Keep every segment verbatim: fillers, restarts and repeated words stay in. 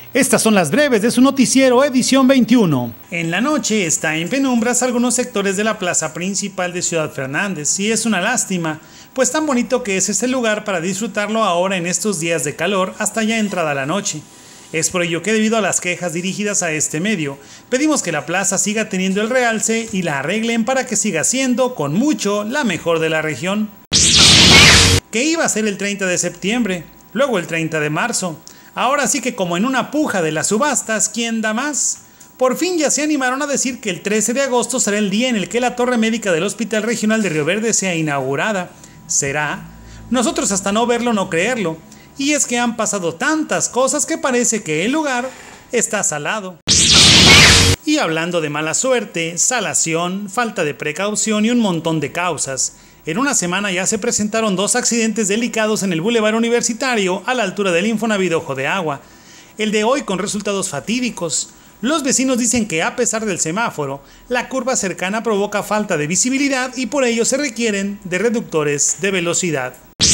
Estas son las breves de su noticiero edición veintiuno. En la noche está en penumbras algunos sectores de la plaza principal de Ciudad Fernández, y es una lástima, pues tan bonito que es este lugar para disfrutarlo ahora en estos días de calor hasta ya entrada la noche. Es por ello que, debido a las quejas dirigidas a este medio, pedimos que la plaza siga teniendo el realce y la arreglen para que siga siendo, con mucho, la mejor de la región. Que iba a ser el treinta de septiembre, luego el treinta de marzo. Ahora sí que, como en una puja de las subastas, ¿quién da más? Por fin ya se animaron a decir que el trece de agosto será el día en el que la torre médica del Hospital Regional de Río Verde sea inaugurada. ¿Será? Nosotros hasta no verlo no creerlo. Y es que han pasado tantas cosas que parece que el lugar está salado. Y hablando de mala suerte, salación, falta de precaución y un montón de causas, en una semana ya se presentaron dos accidentes delicados en el Boulevard Universitario a la altura del Infonavit Ojo de Agua. El de hoy con resultados fatídicos. Los vecinos dicen que, a pesar del semáforo, la curva cercana provoca falta de visibilidad y por ello se requieren de reductores de velocidad.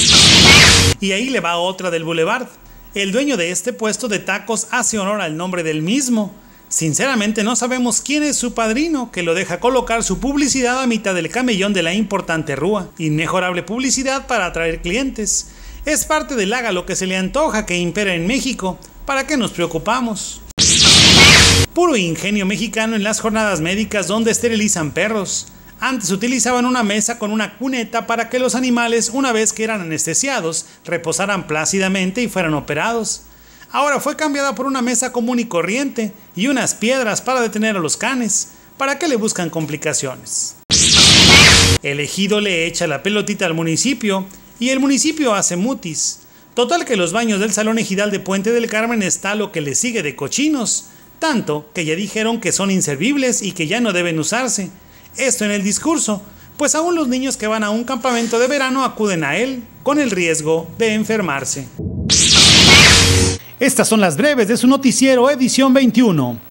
Y ahí le va otra del Boulevard. El dueño de este puesto de tacos hace honor al nombre del mismo. Sinceramente no sabemos quién es su padrino, que lo deja colocar su publicidad a mitad del camellón de la importante rúa. Inmejorable publicidad para atraer clientes. Es parte del haga lo que se le antoja que impera en México. ¿Para qué nos preocupamos? Puro ingenio mexicano en las jornadas médicas donde esterilizan perros. Antes utilizaban una mesa con una cuneta para que los animales, una vez que eran anestesiados, reposaran plácidamente y fueran operados. Ahora fue cambiada por una mesa común y corriente y unas piedras para detener a los canes. ¿Para qué le buscan complicaciones? El ejido le echa la pelotita al municipio y el municipio hace mutis. Total que los baños del Salón Ejidal de Puente del Carmen está lo que le sigue de cochinos. Tanto que ya dijeron que son inservibles y que ya no deben usarse. Esto en el discurso, pues aún los niños que van a un campamento de verano acuden a él con el riesgo de enfermarse. Estas son las breves de su noticiero edición veintiuno.